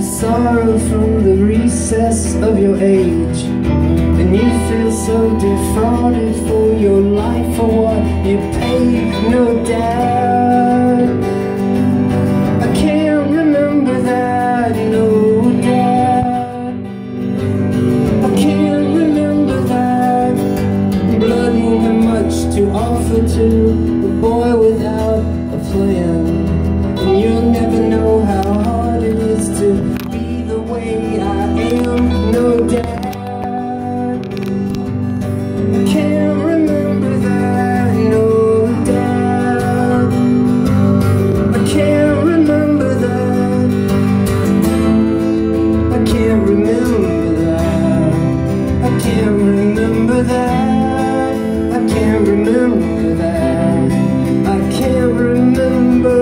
sorrow from the recess of your age, and you feel so defrauded for your life for what you paid, no doubt. I can't remember that, no doubt. I can't remember that. Blood won't have much to offer to a boy without a plan, and you'll never know how hard it is to be the way I am, no doubt. I can't remember that, no doubt. I can't remember that. I can't remember that. I can't remember that. I can't remember that. I can't remember.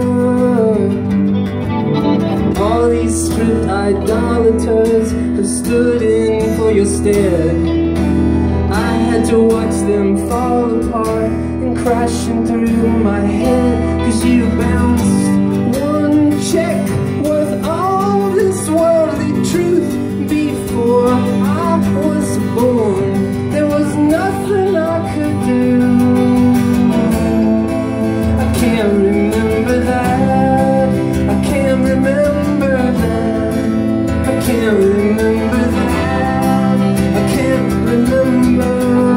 All these stripped idolaters have stood in for your stead. I had to watch them fall apart and crashing through my head, 'cause you bounced one check worth all this worldly truth before I was born. There was nothing I could do. I can't remember that. I can't remember that. I can't remember that. I can't remember.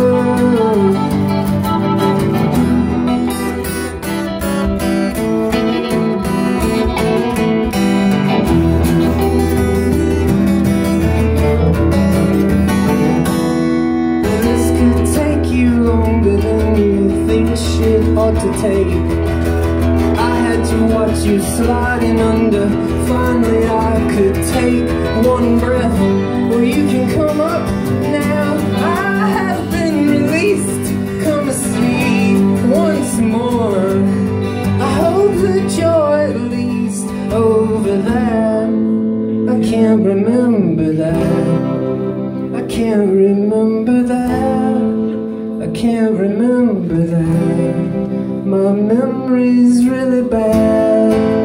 This could take you longer than you think shit ought to take. I had to watch you sliding under. Finally I could take one breath. Well, you can come up now. I have been released. Come see once more. I hope that you're at least over that. I can't remember that. I can't remember that. I can't remember that. My memory's really bad.